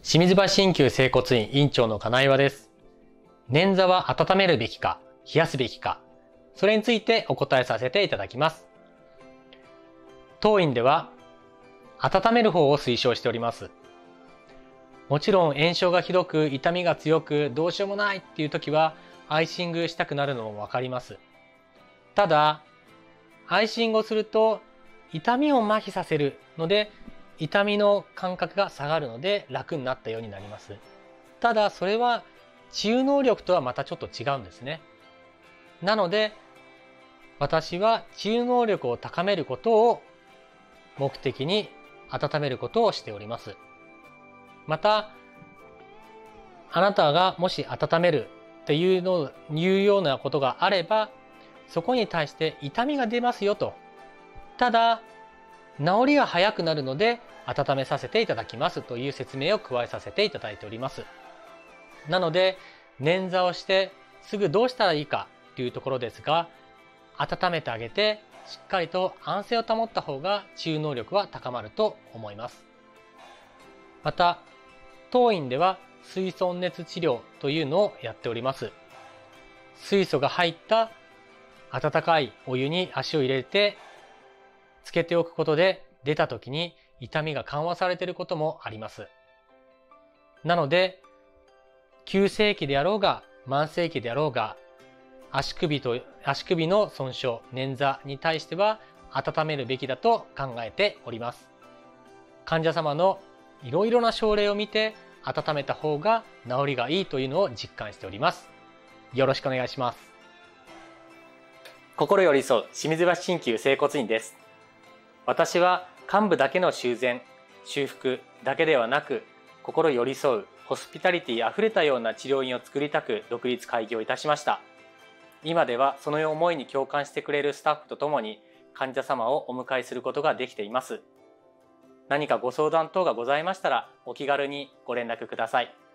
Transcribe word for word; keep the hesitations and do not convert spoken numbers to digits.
清水橋鍼灸整骨院院長の金岩です。捻挫は温めるべきか、冷やすべきか、それについてお答えさせていただきます。当院では、温める方を推奨しております。もちろん炎症がひどく、痛みが強く、どうしようもないっていう時は、アイシングしたくなるのもわかります。ただ、アイシングをすると、痛みを麻痺させるので、痛みの感覚が下がるので楽になったようになります。ただそれは治癒能力とはまたちょっと違うんですね。なので私は治癒能力を高めることを目的に温めることをしております。またあなたがもし温めるっていうのを言うようなことがあれば、そこに対して痛みが出ますよと。ただ治りが早くなるので温めさせていただきますという説明を加えさせていただいております。なので捻挫をしてすぐどうしたらいいかというところですが、温めてあげてしっかりと安静を保った方が治癒能力は高まると思います。また当院では水素温熱治療というのをやっております。水素が入った温かいお湯に足を入れてつけておくことで出た時に痛みが緩和されていることもあります。なので急性期であろうが慢性期であろうが足首と足首の損傷、捻挫に対しては温めるべきだと考えております。患者様のいろいろな症例を見て温めた方が治りがいいというのを実感しております。よろしくお願いします。心寄り添う清水橋鍼灸整骨院です。私は患部だけの修繕、修復だけではなく、心寄り添うホスピタリティあふれたような治療院を作りたく独立開業いたしました。今ではその思いに共感してくれるスタッフとともに患者様をお迎えすることができています。何かご相談等がございましたらお気軽にご連絡ください。